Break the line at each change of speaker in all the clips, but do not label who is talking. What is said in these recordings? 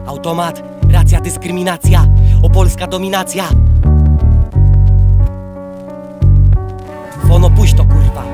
Automat, racja, dyskryminacja, opolska dominacja. Fono, puść to kurwa.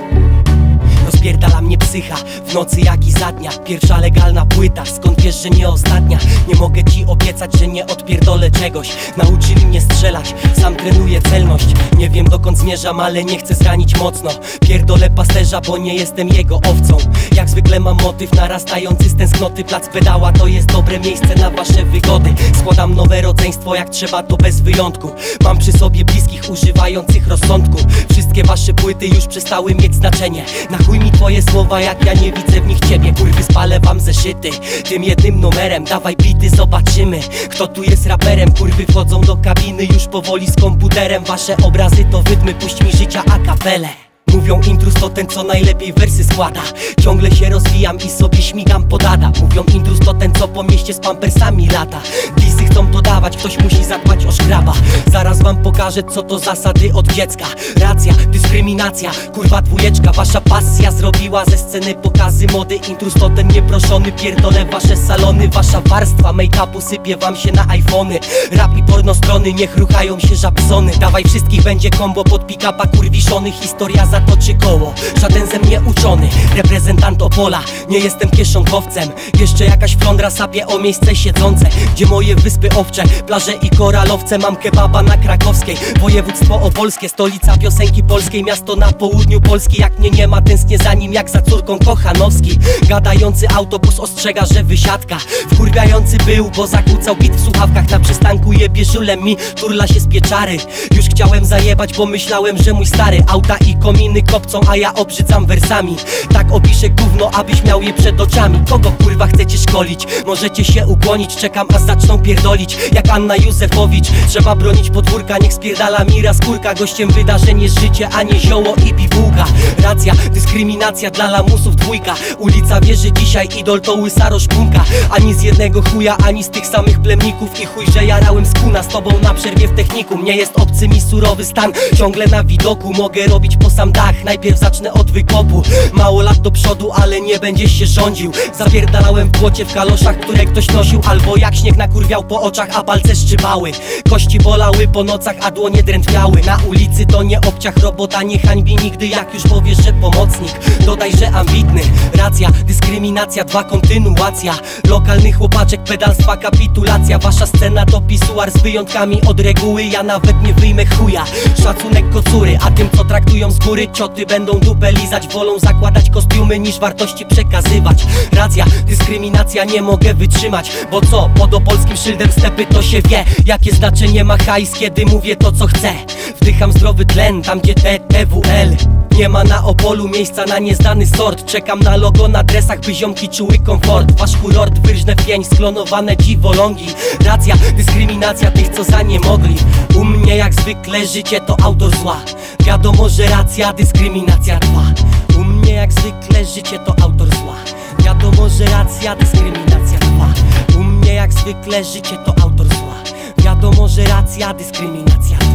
Rozpierdala mnie psycha, w nocy jak i za dnia. Pierwsza legalna płyta, skąd wiesz, że nie ostatnia? Nie mogę ci obiecać, że nie odpierdolę czegoś. Nauczyli mnie strzelać, sam trenuję celność. Nie wiem dokąd zmierzam, ale nie chcę zranić mocno. Pierdolę pasterza, bo nie jestem jego owcą. Jak zwykle mam motyw narastający z tęsknoty. Plac pedała to jest dobre miejsce na wasze wygody. Składam nowe rodzeństwo, jak trzeba to bez wyjątku. Mam przy sobie bliskich używających rozsądku. Wszystkie wasze płyty już przestały mieć znaczenie. Na chuj mi twoje słowa, jak ja nie widzę w nich ciebie. Kurwy, spalę wam zeszyty tym jednym numerem. Dawaj bity, zobaczymy, kto tu jest raperem. Kurwy wchodzą do kabiny już powoli z komputerem. Wasze obrazy to wydmy, puść mi życia a kapelę. Mówią, intruz to ten, co najlepiej wersy składa. Ciągle się rozwijam i sobie śmigam podada. Mówią, intruz to ten, co po mieście z pampersami lata. Disy chcą to dawać, ktoś musi zadbać o szkraba. Zaraz wam pokażę, co to zasady od dziecka. Racja, dyskryminacja, kurwa dwójeczka. Wasza pasja zrobiła ze sceny pokazy mody. Intruz to ten nieproszony, pierdolę wasze salony. Wasza warstwa make-upu sypie wam się na iPhony. Rap i porno strony, niech ruchają się żabsony. Dawaj, wszystkich będzie kombo pod pick-upa kurwiszony. Historia zatoczy koło, żaden ze mnie uczony. Reprezentant Opola, nie jestem kieszonkowcem. Jeszcze jakaś flądra sapie o miejsce siedzące. Gdzie moje wyspy owcze, plaże i koralowce. Mam kebaba na Krakowskiej, województwo opolskie. Stolica piosenki polskiej, miasto na południu Polski. Jak mnie nie ma, tęsknię za nim jak za córką Kochanowski. Gadający autobus ostrzega, że wysiadka. Wkurwiający był, bo zakłócał bit w słuchawkach. Na przystanku jebie żulem mi, turla się z pieczary. Już chciałem zajebać, bo myślałem, że mój stary auta i kominy kopcą, a ja obrzydzam wersami. Tak opiszę gówno, abyś miał je przed oczami. Kogo kurwa chcecie szkolić? Możecie się ukłonić, czekam aż zaczną pierdolić jak Anna Józefowicz. Trzeba bronić podwórka, niech spierdala mira skórka. Gościem wydarzeń jest życie, a nie zioło i bibułka. Racja, dyskryminacja dla lamusów dwójka. Ulica wierzy dzisiaj, idol to łysa roszpunka. Ani z jednego chuja, ani z tych samych plemników. I chuj, że jarałem skuna z tobą na przerwie w technikum. Nie jest obcy mi surowy stan, ciągle na widoku. Mogę robić po sam dach, najpierw zacznę od wykopu. Mało lat do przodu, ale nie będziesz się rządził. Zapierdalałem w błocie w kaloszach, które ktoś nosił. Albo jak śnieg nakurwiał po oczach, a palce szczypały. Kości bolały po nocach, a dłonie drętwiały. Na ulicy to nie obciach, robota nie hańbi nigdy. Jak już powiesz, że pomocnik, dodaj, że ambitny. Racja, dyskryminacja, dwa, kontynuacja. Lokalny chłopaczek, pedalstwa, kapitulacja. Wasza scena to pisuar z wyjątkami od reguły. Ja nawet nie wyjmę chuja. Szacunek kocury, a tym, co traktują z góry cioty, będą dupę lizać. Wolą zakładać kostiumy niż wartości przekazywać. Racja, dyskryminacja, nie mogę wytrzymać. Bo co, pod opolskim szyldem stepy to się wie. Jakie znaczenie ma hajs, kiedy mówię to, co chcę. Wdycham zdrowy tlen, tam gdzie TWL. Nie ma na Opolu miejsca na nieznany sort. Czekam na logo na dresach, by ziomki czuły komfort. Wasz kurort, wyrżnę w pień, sklonowane dziwolągi. Racja, dyskryminacja tych, co za nie mogli. U mnie jak zwykle życie to autor zła. Wiadomo, że racja, dyskryminacja trwa. U mnie jak zwykle życie to autor zła. Wiadomo, że racja, dyskryminacja trwa. U mnie jak zwykle życie to autor zła. Wiadomo, że racja, dyskryminacja trwa.